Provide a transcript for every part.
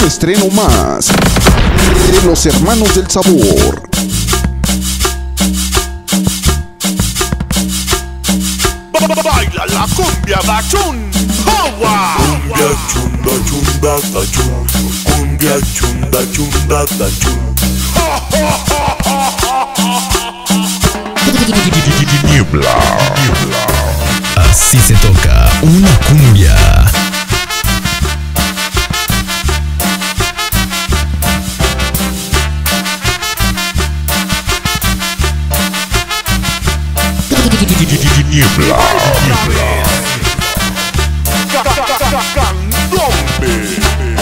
Un estreno más de los hermanos del sabor. Baila la cumbia bachún, ¡Jowa! Cumbia chunda chunda tachún, cumbia chunda chunda tachún. Niebla. Así se toca una cumbia. Niebla. Candombe.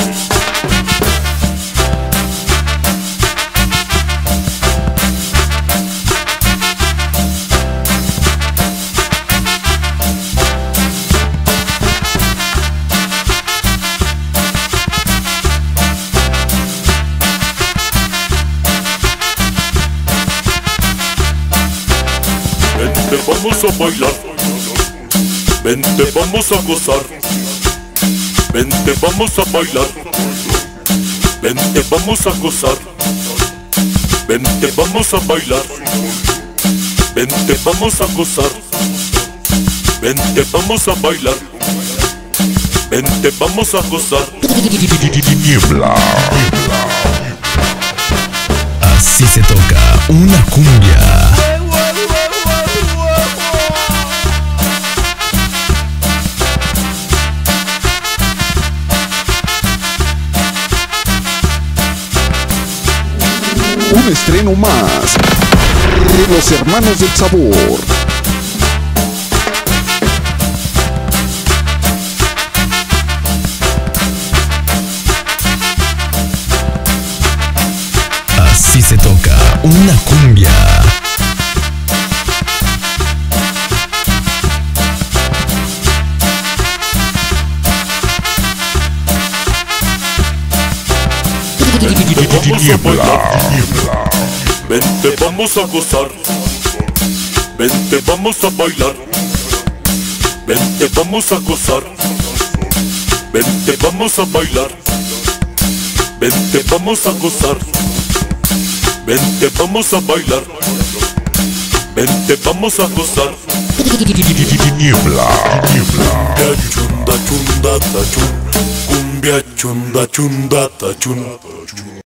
Vente, vamos a bailar. Vente, vamos a gozar. Vente, vamos a bailar. Vente, vamos a gozar. Vente, vamos a bailar. Vente, vamos a gozar. Vente, vamos a bailar. Vente, vamos a gozar. Niebla. Así se toca una cumbia. Un estreno más de los hermanos del sabor. Así se toca una cumbia. Vente, vamos a gozar. Vente, vamos a bailar. Vente, vamos a gozar. Vente, vamos a bailar. Vente, vamos a gozar. Vente, vamos a bailar. Vente, vamos a gozar. Niebla. Cumbia chunda chunda tachún, cumbia chunda chunda tachún.